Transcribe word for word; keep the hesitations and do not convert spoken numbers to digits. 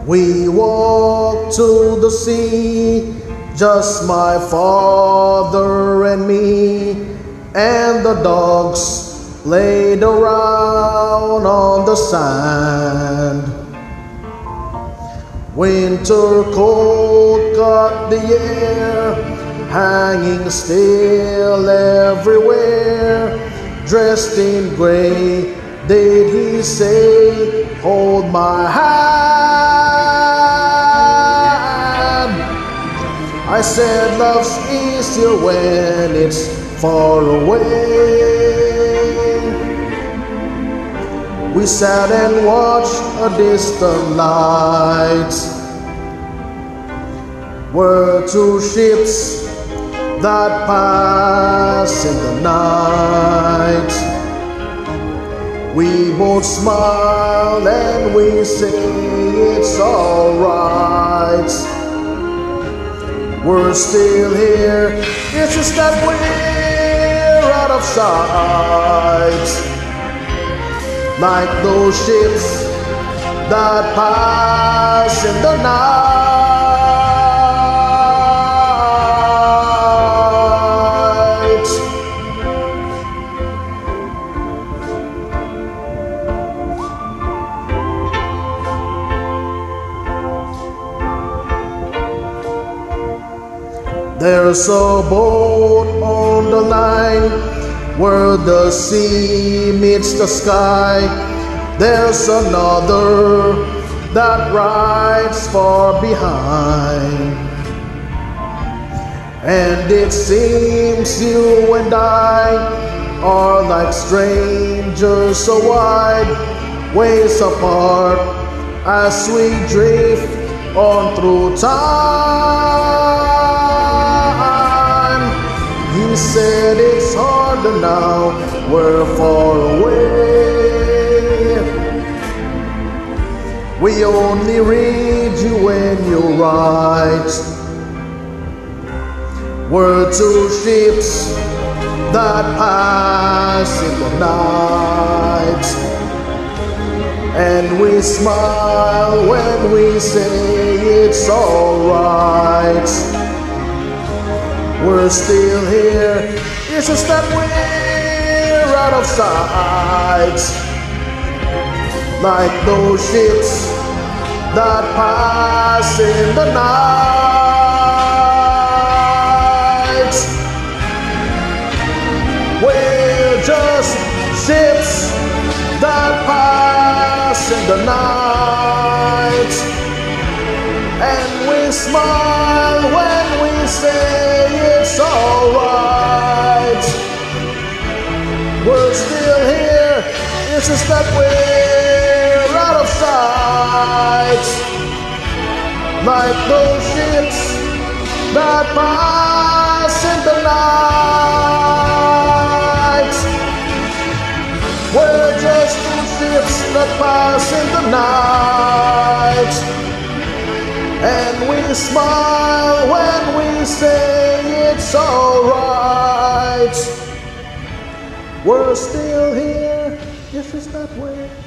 We walked to the sea, just my father and me, and the dogs played around on the sand. Winter cold caught the air, hanging still everywhere. Dressed in gray, did he say, hold my hand? I said, love's easier when it's far away. We sat and watched a distant light. Were two ships that pass in the night. We both smile and we say it's alright. We're still here, it's just that we're out of sight. Like those ships that pass in the night. There's a boat on the line where the sea meets the sky. There's another that rides far behind. And it seems you and I are like strangers so wide, ways apart as we drift on through time. He said it's harder now, we're far away. We only read you when you write. We're two ships that pass in the night. And we smile when we say it's alright. We're still here, it's just that we're out of sight. Like those ships that pass in the night. We're just ships that pass in the night. And we smile when we say it's alright. We're still here, it's just that we're out of sight. Like those ships that pass in the night. We're just two ships that pass in the night. And we smile when we say it's alright. We're still here, it's just that way.